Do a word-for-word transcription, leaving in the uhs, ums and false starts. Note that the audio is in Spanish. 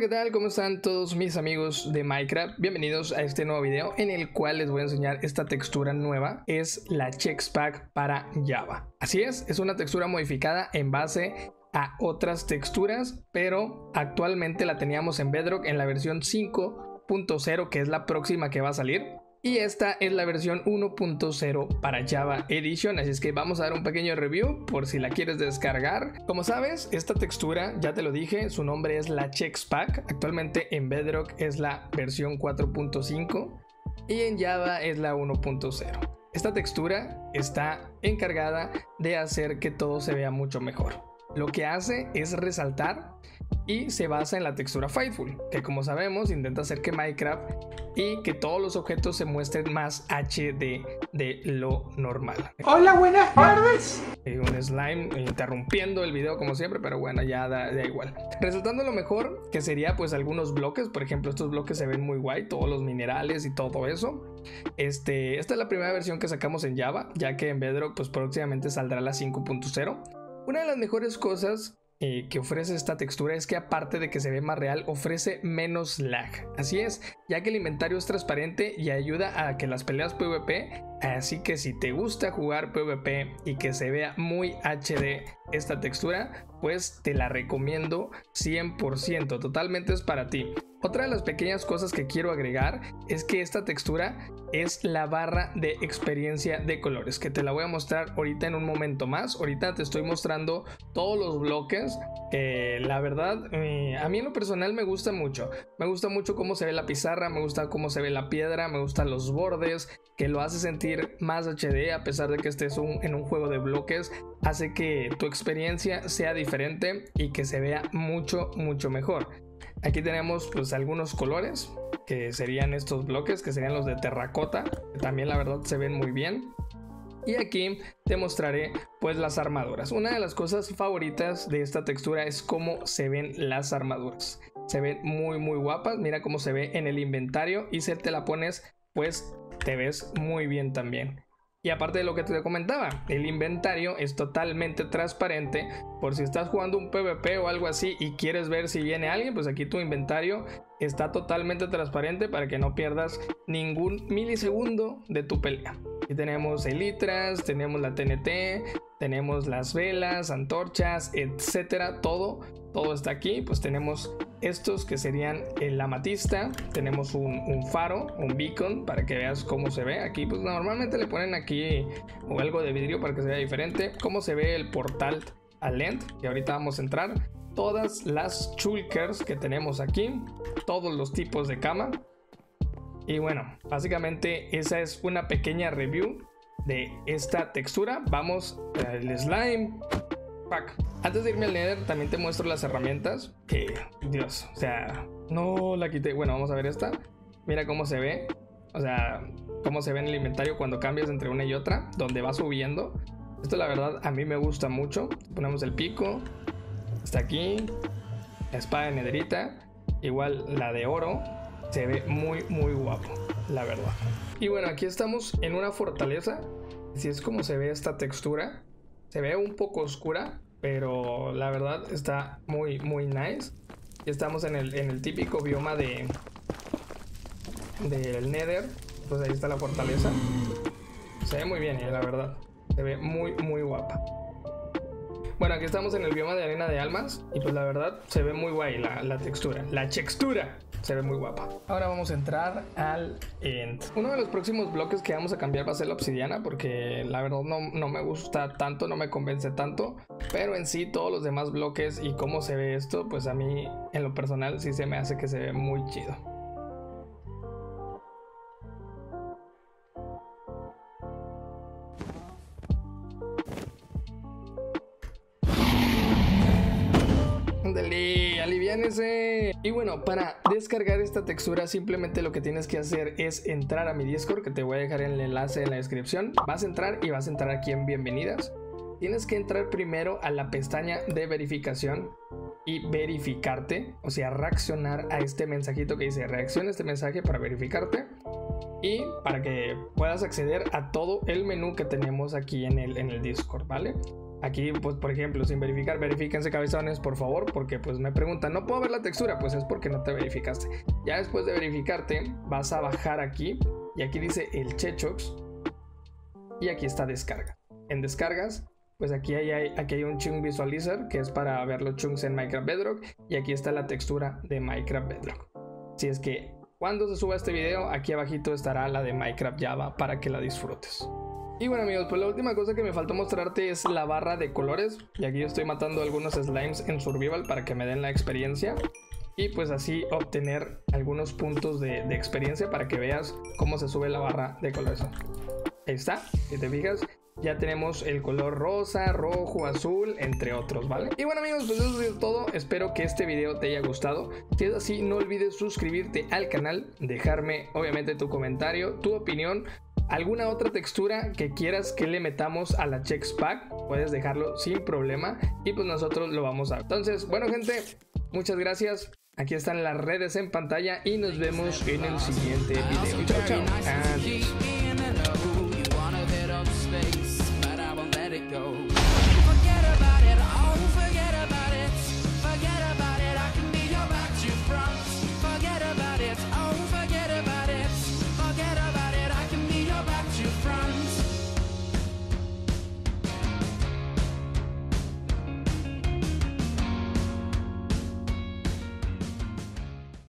¿qué tal? ¿Cómo están todos mis amigos de Minecraft? Bienvenidos a este nuevo video en el cual les voy a enseñar esta textura nueva. Es la Chex Pack para Java. Así es, es una textura modificada en base a otras texturas, pero actualmente la teníamos en Bedrock en la versión cinco punto cero, que es la próxima que va a salir. Y esta es la versión uno punto cero para Java Edition, así es que vamos a dar un pequeño review por si la quieres descargar. Como sabes, esta textura, ya te lo dije, su nombre es la Chex Pack. Actualmente en Bedrock es la versión cuatro punto cinco y en Java es la uno punto cero. Esta textura está encargada de hacer que todo se vea mucho mejor. Lo que hace es resaltar y se basa en la textura Faithful, que como sabemos intenta hacer que Minecraft y que todos los objetos se muestren más H D de lo normal. Hola, buenas tardes. Un slime interrumpiendo el video como siempre, pero bueno, ya da, da igual. Resaltando lo mejor, que sería pues algunos bloques. Por ejemplo, estos bloques se ven muy guay, todos los minerales y todo eso. Este, esta es la primera versión que sacamos en Java, ya que en Bedrock pues próximamente saldrá la cinco punto cero. Una de las mejores cosas eh, que ofrece esta textura es que, aparte de que se ve más real, ofrece menos lag. Así es, ya que el inventario es transparente y ayuda a que las peleas PvP, así que si te gusta jugar PvP y que se vea muy H D esta textura, pues te la recomiendo cien por ciento, totalmente es para ti. Otra de las pequeñas cosas que quiero agregar es que esta textura es la barra de experiencia de colores, que te la voy a mostrar ahorita en un momento más. Ahorita te estoy mostrando todos los bloques que la verdad eh, a mí en lo personal me gusta mucho. Me gusta mucho cómo se ve la pizarra, me gusta cómo se ve la piedra, me gustan los bordes, que lo hace sentir más H D a pesar de que estés un, en un juego de bloques. Hace que tu experiencia sea diferente y que se vea mucho mucho mejor. Aquí tenemos pues algunos colores que serían estos bloques, que serían los de terracota, que también la verdad se ven muy bien. Y aquí te mostraré pues las armaduras. Una de las cosas favoritas de esta textura es cómo se ven las armaduras. Se ven muy muy guapas, mira cómo se ve en el inventario, y si te la pones pues te ves muy bien también. Y aparte de lo que te comentaba, el inventario es totalmente transparente. Por si estás jugando un PvP o algo así y quieres ver si viene alguien, pues aquí tu inventario está totalmente transparente para que no pierdas ningún milisegundo de tu pelea. Aquí tenemos elitras, tenemos la T N T, tenemos las velas, antorchas, etcétera. Todo, todo está aquí. Pues tenemos estos que serían el amatista, tenemos un, un faro, un beacon, para que veas cómo se ve. Aquí pues normalmente le ponen aquí o algo de vidrio para que se vea diferente. Cómo se ve el portal al end, que ahorita vamos a entrar. Todas las shulkers que tenemos aquí, todos los tipos de cama. Y bueno, básicamente esa es una pequeña review de esta textura. Vamos al slime pack. Antes de irme al Nether también te muestro las herramientas, que Dios, o sea, no la quité. Bueno, vamos a ver esta. Mira cómo se ve, o sea, cómo se ve en el inventario cuando cambias entre una y otra, donde va subiendo. Esto la verdad a mí me gusta mucho. Ponemos el pico, está aquí, la espada de nederita, igual la de oro. Se ve muy muy guapo, la verdad. Y bueno, aquí estamos en una fortaleza. Así es como se ve esta textura. Se ve un poco oscura, pero la verdad está muy muy nice. Y estamos en el, en el típico bioma de del Nether. Pues ahí está la fortaleza. Se ve muy bien, eh, la verdad. Se ve muy muy guapa. Bueno, aquí estamos en el bioma de arena de almas. Y pues la verdad se ve muy guay la, la textura. La textura se ve muy guapa. Ahora vamos a entrar al end. Uno de los próximos bloques que vamos a cambiar va a ser la obsidiana, porque la verdad no, no me gusta tanto, no me convence tanto. Pero en sí todos los demás bloques y cómo se ve esto, pues a mí en lo personal sí se me hace que se ve muy chido. Dale, aliviánese. Y bueno, para descargar esta textura simplemente lo que tienes que hacer es entrar a mi Discord, que te voy a dejar el enlace en la descripción. Vas a entrar y vas a entrar aquí en bienvenidas. Tienes que entrar primero a la pestaña de verificación y verificarte, o sea, reaccionar a este mensajito que dice reacciona a este mensaje para verificarte. Y para que puedas acceder a todo el menú que tenemos aquí en el, en el Discord, ¿vale? Aquí, pues, por ejemplo, sin verificar, verifíquense, cabezones, por favor, porque pues me preguntan, ¿no puedo ver la textura? Pues es porque no te verificaste. Ya después de verificarte, vas a bajar aquí, y aquí dice el Chechoks, y aquí está descarga. En descargas, pues aquí hay, hay, aquí hay un Chunk Visualizer, que es para ver los chunks en Minecraft Bedrock, y aquí está la textura de Minecraft Bedrock. Si es que cuando se suba este video, aquí abajito estará la de Minecraft Java para que la disfrutes. Y bueno amigos, pues la última cosa que me faltó mostrarte es la barra de colores. Y aquí yo estoy matando algunos slimes en survival para que me den la experiencia. Y pues así obtener algunos puntos de, de experiencia para que veas cómo se sube la barra de colores. Ahí está, si te fijas, ya tenemos el color rosa, rojo, azul, entre otros, ¿vale? Y bueno amigos, pues eso es todo. Espero que este video te haya gustado. Si es así, no olvides suscribirte al canal, dejarme obviamente tu comentario, tu opinión, alguna otra textura que quieras que le metamos a la Chex Pack, puedes dejarlo sin problema y pues nosotros lo vamos a ver. Entonces, bueno gente, muchas gracias. Aquí están las redes en pantalla y nos vemos en el siguiente video. Chao, chao. Adiós.